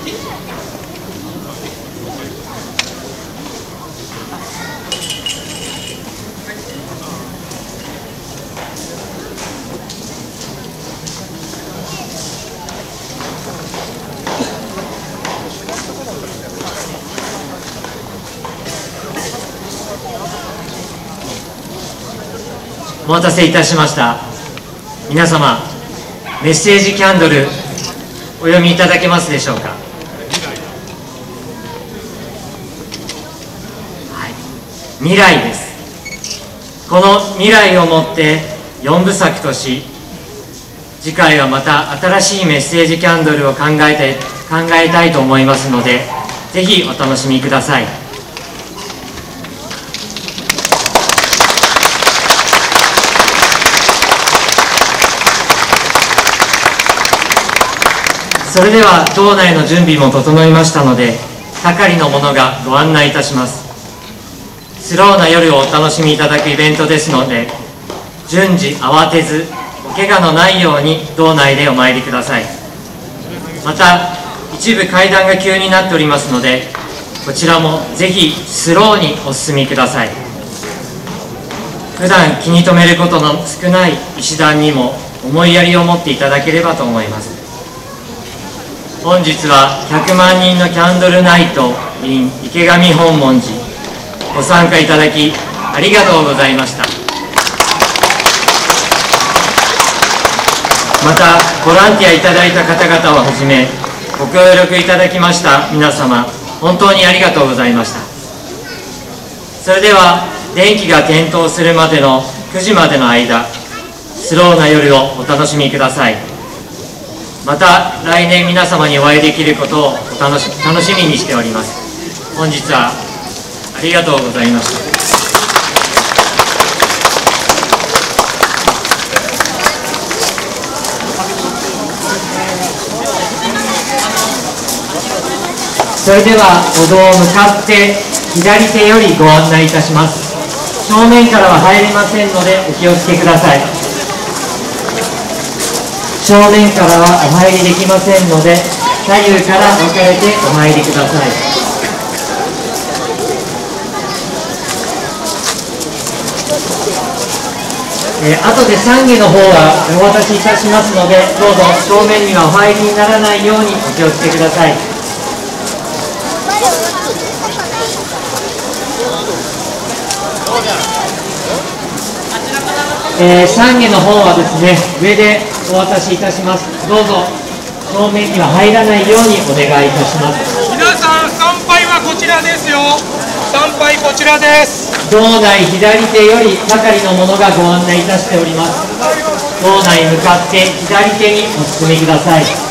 お待たせいたしました。皆様、メッセージキャンドルお読みいただけますでしょうか。はい、未来です。この未来をもって4部作とし、次回はまた新しいメッセージキャンドルを考えたいと思いますので、ぜひお楽しみください。それでは道内の準備も整いましたので、係の者がご案内いたします。スローな夜をお楽しみいただくイベントですので、順次慌てずお怪我のないように道内でお参りください。また一部階段が急になっておりますので、こちらもぜひスローにお進みください。普段気に留めることの少ない石段にも思いやりを持っていただければと思います。本日は100万人のキャンドルナイト in 池上本門寺、ご参加いただきありがとうございました。またボランティアいただいた方々をはじめ、ご協力いただきました皆様、本当にありがとうございました。それでは電気が点灯するまでの9時までの間、スローな夜をお楽しみください。また来年皆様にお会いできることを楽しみにしております。本日はありがとうございました。それではお堂を向かって左手よりご案内いたします。正面からは入れませんのでお気をつけください。正面からはお入りできませんので、左右から分かれてお入りください。後で懺悔の方はお渡しいたしますので、どうぞ正面にはお入りにならないようにお気をつけください。懺悔の方はですね、上でお渡しいたします。どうぞ正面には入らないようにお願いいたします。 皆さん、参拝はこちらですよ。参拝こちらです。 道内左手より係の者がご案内いたしております。道内向かって左手にお進みください。